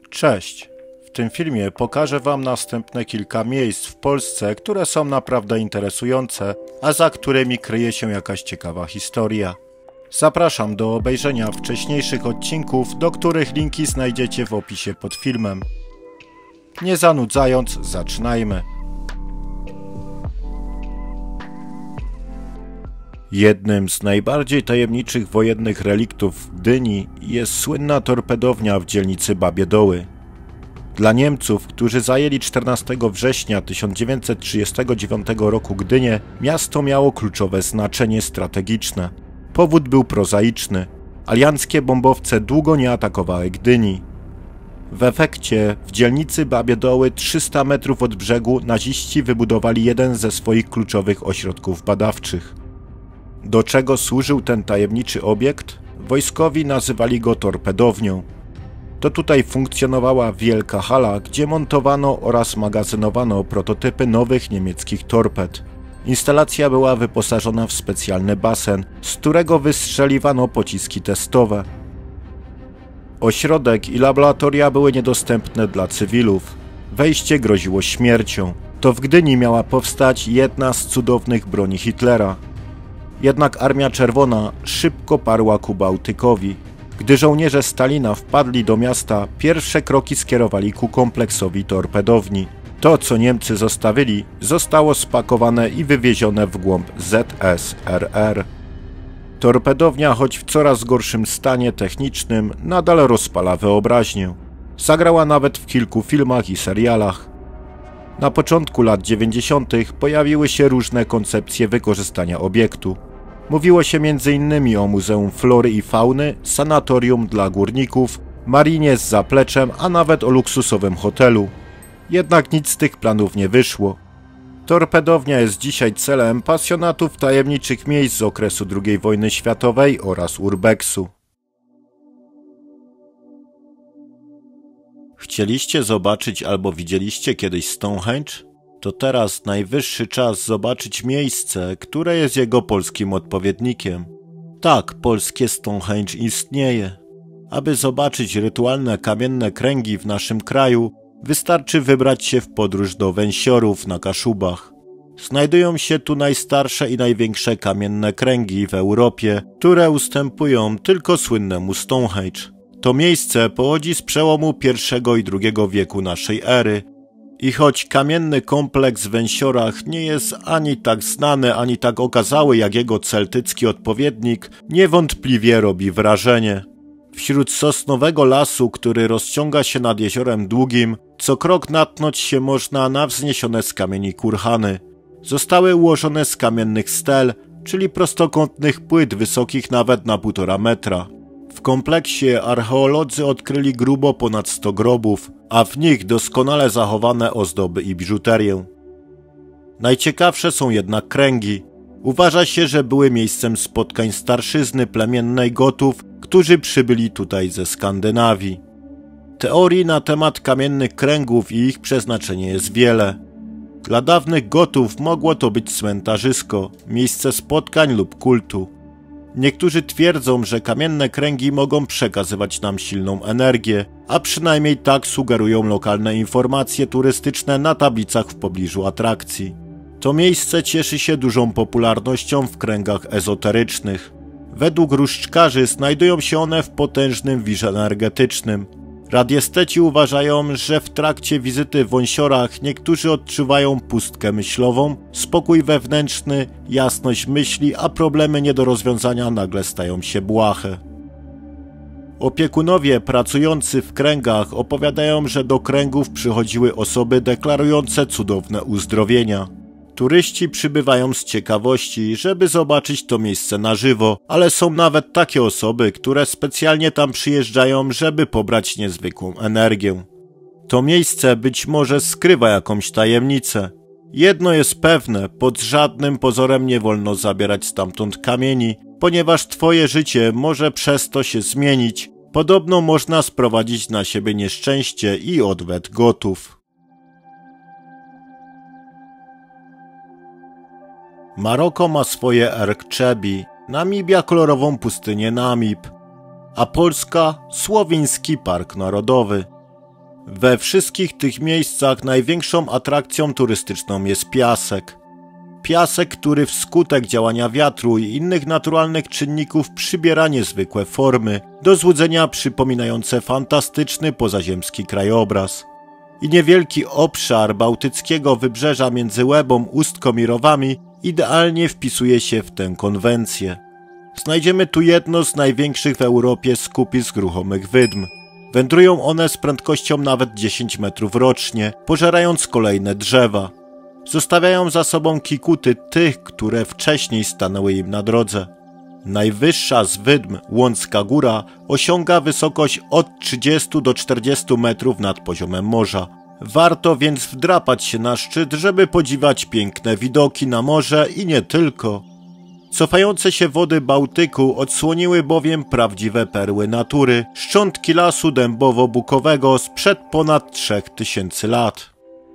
Cześć! W tym filmie pokażę Wam następne kilka miejsc w Polsce, które są naprawdę interesujące, a za którymi kryje się jakaś ciekawa historia. Zapraszam do obejrzenia wcześniejszych odcinków, do których linki znajdziecie w opisie pod filmem. Nie zanudzając, zaczynajmy. Jednym z najbardziej tajemniczych wojennych reliktów w Gdyni jest słynna torpedownia w dzielnicy Babie Doły. Dla Niemców, którzy zajęli 14 września 1939 roku Gdynię, miasto miało kluczowe znaczenie strategiczne. Powód był prozaiczny. Alianckie bombowce długo nie atakowały Gdyni. W efekcie w dzielnicy Babie Doły 300 metrów od brzegu naziści wybudowali jeden ze swoich kluczowych ośrodków badawczych. Do czego służył ten tajemniczy obiekt? Wojskowi nazywali go torpedownią. To tutaj funkcjonowała wielka hala, gdzie montowano oraz magazynowano prototypy nowych niemieckich torped. Instalacja była wyposażona w specjalny basen, z którego wystrzeliwano pociski testowe. Ośrodek i laboratoria były niedostępne dla cywilów. Wejście groziło śmiercią. To w Gdyni miała powstać jedna z cudownych broni Hitlera. Jednak Armia Czerwona szybko parła ku Bałtykowi. Gdy żołnierze Stalina wpadli do miasta, pierwsze kroki skierowali ku kompleksowi torpedowni. To, co Niemcy zostawili, zostało spakowane i wywiezione w głąb ZSRR. Torpedownia, choć w coraz gorszym stanie technicznym, nadal rozpala wyobraźnię. Zagrała nawet w kilku filmach i serialach. Na początku lat 90. pojawiły się różne koncepcje wykorzystania obiektu. Mówiło się m.in. o Muzeum Flory i Fauny, sanatorium dla górników, marinie z zapleczem, a nawet o luksusowym hotelu. Jednak nic z tych planów nie wyszło. Torpedownia jest dzisiaj celem pasjonatów tajemniczych miejsc z okresu II wojny światowej oraz urbexu. Chcieliście zobaczyć albo widzieliście kiedyś Stonehenge? To teraz najwyższy czas zobaczyć miejsce, które jest jego polskim odpowiednikiem. Tak, polskie Stonehenge istnieje. Aby zobaczyć rytualne kamienne kręgi w naszym kraju, wystarczy wybrać się w podróż do Węsiorów na Kaszubach. Znajdują się tu najstarsze i największe kamienne kręgi w Europie, które ustępują tylko słynnemu Stonehenge. To miejsce pochodzi z przełomu I i II wieku naszej ery. I choć kamienny kompleks w Węsiorach nie jest ani tak znany, ani tak okazały jak jego celtycki odpowiednik, niewątpliwie robi wrażenie. Wśród sosnowego lasu, który rozciąga się nad Jeziorem Długim, co krok natknąć się można na wzniesione z kamieni kurhany. Zostały ułożone z kamiennych stel, czyli prostokątnych płyt wysokich nawet na 1,5 metra. W kompleksie archeolodzy odkryli grubo ponad 100 grobów, a w nich doskonale zachowane ozdoby i biżuterię. Najciekawsze są jednak kręgi. Uważa się, że były miejscem spotkań starszyzny plemiennej Gotów, którzy przybyli tutaj ze Skandynawii. Teorii na temat kamiennych kręgów i ich przeznaczenie jest wiele. Dla dawnych Gotów mogło to być cmentarzysko, miejsce spotkań lub kultu. Niektórzy twierdzą, że kamienne kręgi mogą przekazywać nam silną energię, a przynajmniej tak sugerują lokalne informacje turystyczne na tablicach w pobliżu atrakcji. To miejsce cieszy się dużą popularnością w kręgach ezoterycznych. Według różdżkarzy znajdują się one w potężnym wirze energetycznym. Radiesteci uważają, że w trakcie wizyty w Wąsiorach niektórzy odczuwają pustkę myślową, spokój wewnętrzny, jasność myśli, a problemy nie do rozwiązania nagle stają się błahe. Opiekunowie pracujący w kręgach opowiadają, że do kręgów przychodziły osoby deklarujące cudowne uzdrowienia. Turyści przybywają z ciekawości, żeby zobaczyć to miejsce na żywo, ale są nawet takie osoby, które specjalnie tam przyjeżdżają, żeby pobrać niezwykłą energię. To miejsce być może skrywa jakąś tajemnicę. Jedno jest pewne, pod żadnym pozorem nie wolno zabierać stamtąd kamieni, ponieważ twoje życie może przez to się zmienić. Podobno można sprowadzić na siebie nieszczęście i odwet Gotów. Maroko ma swoje Erkczebi, Namibia kolorową pustynię Namib, a Polska Słowiński Park Narodowy. We wszystkich tych miejscach największą atrakcją turystyczną jest piasek. Piasek, który wskutek działania wiatru i innych naturalnych czynników przybiera niezwykłe formy, do złudzenia przypominające fantastyczny pozaziemski krajobraz. I niewielki obszar bałtyckiego wybrzeża między Łebą, Ustką i Rowami idealnie wpisuje się w tę konwencję. Znajdziemy tu jedno z największych w Europie skupisk ruchomych wydm. Wędrują one z prędkością nawet 10 metrów rocznie, pożerając kolejne drzewa. Zostawiają za sobą kikuty tych, które wcześniej stanęły im na drodze. Najwyższa z wydm, Łącka Góra, osiąga wysokość od 30 do 40 metrów nad poziomem morza. Warto więc wdrapać się na szczyt, żeby podziwiać piękne widoki na morze i nie tylko. Cofające się wody Bałtyku odsłoniły bowiem prawdziwe perły natury, szczątki lasu dębowo-bukowego sprzed ponad 3000 lat.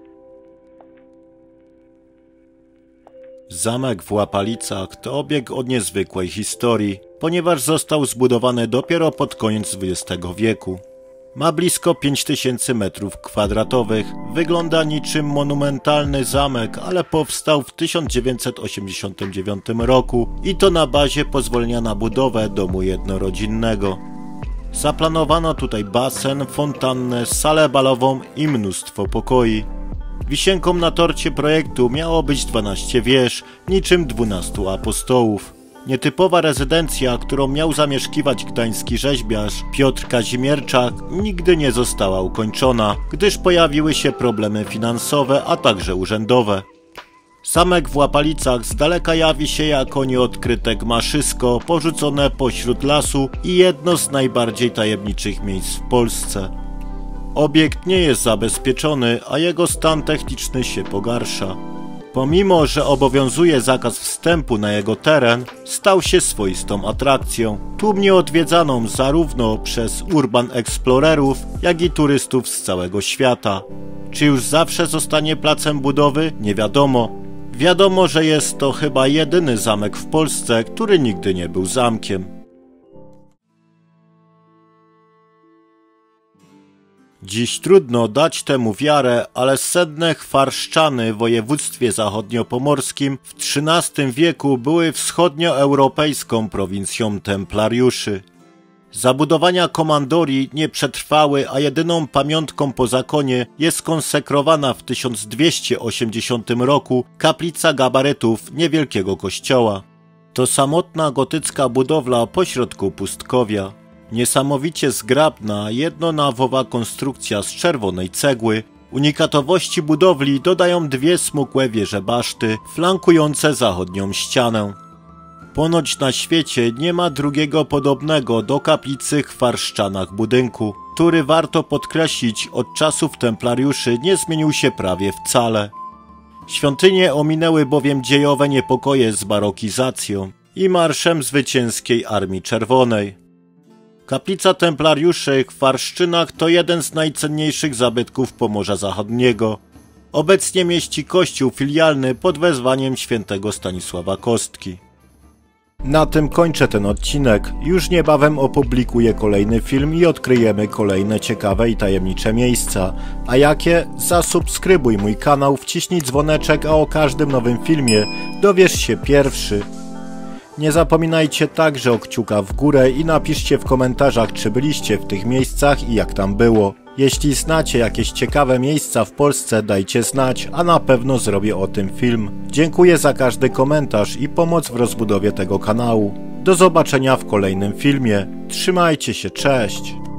Zamek w Łapalicach to obiekt o niezwykłej historii, ponieważ został zbudowany dopiero pod koniec XX wieku. Ma blisko 5000 m², wygląda niczym monumentalny zamek, ale powstał w 1989 roku i to na bazie pozwolenia na budowę domu jednorodzinnego. Zaplanowano tutaj basen, fontannę, salę balową i mnóstwo pokoi. Wisienką na torcie projektu miało być 12 wież, niczym 12 apostołów. Nietypowa rezydencja, którą miał zamieszkiwać gdański rzeźbiarz Piotr Kazimierczak, nigdy nie została ukończona, gdyż pojawiły się problemy finansowe, a także urzędowe. Zamek w Łapalicach z daleka jawi się jako nieodkryte gmaszysko porzucone pośród lasu i jedno z najbardziej tajemniczych miejsc w Polsce. Obiekt nie jest zabezpieczony, a jego stan techniczny się pogarsza. Pomimo że obowiązuje zakaz wstępu na jego teren, stał się swoistą atrakcją, tłumnie odwiedzaną zarówno przez urban explorerów, jak i turystów z całego świata. Czy już zawsze zostanie placem budowy? Nie wiadomo. Wiadomo, że jest to chyba jedyny zamek w Polsce, który nigdy nie był zamkiem. Dziś trudno dać temu wiarę, ale senne Chwarszczany w województwie zachodniopomorskim w XIII wieku były wschodnioeuropejską prowincją templariuszy. Zabudowania komandorii nie przetrwały, a jedyną pamiątką po zakonie jest konsekrowana w 1280 roku kaplica gabarytów niewielkiego kościoła. To samotna gotycka budowla pośrodku pustkowia. Niesamowicie zgrabna, jednonawowa konstrukcja z czerwonej cegły. Unikatowości budowli dodają dwie smukłe wieże baszty, flankujące zachodnią ścianę. Ponoć na świecie nie ma drugiego podobnego do kaplicy w Chwarszczanach budynku, który warto podkreślić od czasów templariuszy nie zmienił się prawie wcale. Świątynie ominęły bowiem dziejowe niepokoje z barokizacją i marszem zwycięskiej Armii Czerwonej. Kaplica templariuszy w Chwarszczynach to jeden z najcenniejszych zabytków Pomorza Zachodniego. Obecnie mieści kościół filialny pod wezwaniem świętego Stanisława Kostki. Na tym kończę ten odcinek. Już niebawem opublikuję kolejny film i odkryjemy kolejne ciekawe i tajemnicze miejsca. A jakie? Zasubskrybuj mój kanał, wciśnij dzwoneczek, a o każdym nowym filmie dowiesz się pierwszy. Nie zapominajcie także o kciuka w górę i napiszcie w komentarzach, czy byliście w tych miejscach i jak tam było. Jeśli znacie jakieś ciekawe miejsca w Polsce, dajcie znać, a na pewno zrobię o tym film. Dziękuję za każdy komentarz i pomoc w rozbudowie tego kanału. Do zobaczenia w kolejnym filmie. Trzymajcie się, cześć!